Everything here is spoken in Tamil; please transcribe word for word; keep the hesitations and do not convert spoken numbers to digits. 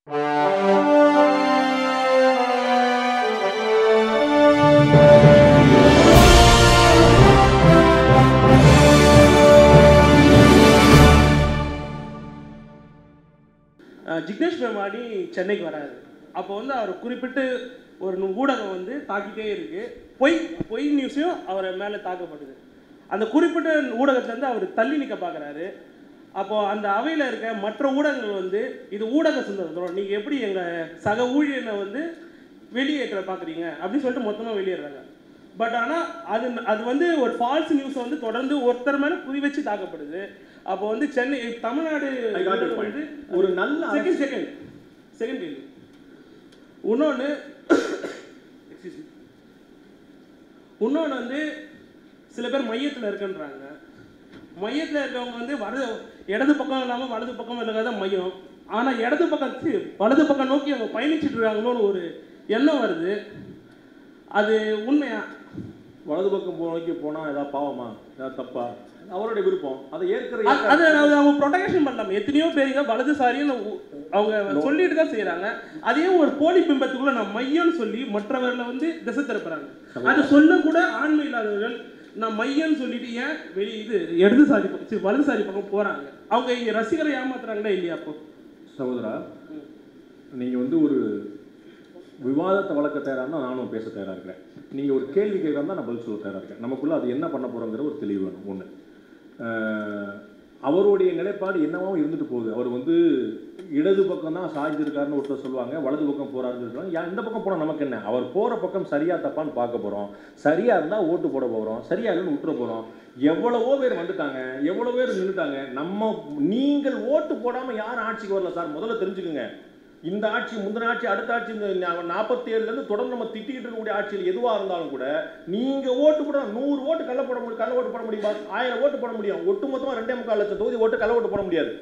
ஜிக்னேஷ் மேமாடி சென்னைக்கு வராது. அப்போ வந்து அவர் குறிப்பிட்டு ஒரு ஊடகம் வந்து தாக்கிட்டே இருக்கு. பொய் பொய் நியூஸையும் அவரை மேலே தாக்கப்படுது. அந்த குறிப்பிட்ட ஊடகத்துலேருந்து அவர் தள்ளி நிற்க பார்க்குறாரு. அப்போது அந்த அவையில் இருக்க மற்ற ஊடகங்கள் வந்து இது ஊடக சுதந்திரம், நீங்கள் எப்படி எங்கள் சக ஊழியனை வந்து வெளியேற்ற பார்க்குறீங்க அப்படின்னு சொல்லிட்டு மொத்தமாக வெளியேறாங்க. பட் ஆனால் அது அது வந்து ஒரு ஃபால்ஸ் நியூஸை வந்து தொடர்ந்து ஒருத்தர் மேலே குறி வச்சு தாக்கப்படுது. அப்போ வந்து சென்னை தமிழ்நாடு வந்து ஒரு நல்ல செகண்ட் செகண்ட் செகண்ட் கேள்வி இன்னொன்று இன்னொன்று வந்து சில பேர் மையத்தில் இருக்குன்றாங்க. மையத்தில் இருக்கவங்க வந்து வலது இடது பக்கம் இல்லாமல் வலது பக்கம் இல்லாத மையம். ஆனால் இடது பக்கம் வலது பக்கம் நோக்கி அவங்க பயணிச்சுட்டு இருக்காங்களோன்னு ஒரு எண்ணம் வருது. அது உண்மையா? வலது பக்கம் நோக்கி போனால் ஏதாவது பாவமா, ஏதாவது தப்பா? அவருடைய விருப்பம். அதை ஏற்கிற அது அவங்க ப்ரொடெக்ஷன் பண்ணலாம். எத்தனையோ பேருங்க வலதுசாரின்னு அவங்க சொல்லிட்டு தான் செய்யறாங்க. அதையும் ஒரு போலி பிம்பத்துக்குள்ள நான் மையம்னு சொல்லி மற்றவர்களை வந்து திசை திருப்புறாங்க. அது சொல்ல கூட ஆண்மை இல்லாதவர்கள் நான் மையம்னு சொல்லிட்டு ஏன் வெளியே இது இடதுசாரி வலதுசாரி பக்கம் போறாங்க. அவங்க இங்க ரசிகரை ஏமாத்துறாங்களா இல்லையா? அப்போ சகோதரா, நீங்க வந்து ஒரு விவாதத்தை வளர்க்க தயாராக நானும் பேச தயாராக இருக்கிறேன். நீங்கள் ஒரு கேள்வி கேட்குறா நான் பதில் சொல்ல தயாராக இருக்கேன். நமக்குள்ளே அது என்ன பண்ண போகிறோங்கிற ஒரு தெளிவு வேணும். ஒன்று, அவருடைய நிலைப்பாடு என்னவாகவும் இருந்துட்டு போகுது. அவர் வந்து இடது பக்கம் தான் சாய்ஞ்சிருக்காருன்னு ஒருத்தர் சொல்லுவாங்க, வலது பக்கம் போகிறாருன்னு சொல்லுவாங்க. இந்த பக்கம் போனால் நமக்கு என்ன? அவர் போகிற பக்கம் சரியாக தப்பான்னு பார்க்க போகிறோம். சரியாக இருந்தால் ஓட்டு போட போகிறோம், சரியாக இல்லைன்னு விட்டுற போகிறோம். எவ்வளவோ பேர் வந்துட்டாங்க, எவ்வளோ பேர் நின்றுட்டாங்க. நம்ம நீங்கள் ஓட்டு போடாமல் யாரும் ஆட்சிக்கு வரல சார். முதல்ல தெரிஞ்சுக்குங்க. இந்த ஆட்சி, முந்தின ஆட்சி, அடுத்த ஆட்சி, இந்த நாற்பத்தி ஏழுலேருந்து தொடர்ந்து நம்ம திட்டிக்கிட்டு இருக்கக்கூடிய ஆட்சியில் எதுவாக இருந்தாலும் கூட நீங்கள் ஓட்டு போட நூறு ஓட்டு கள்ள போட முடியும், கள்ள ஓட்டு போட முடியும், ஆயிரம் ஓட்டு போட முடியும். ஒட்டு மொத்தமாக ரெண்டே முக்கால் லட்சம் தொகுதி ஓட்டு கள்ள ஓட்டு போட முடியாது.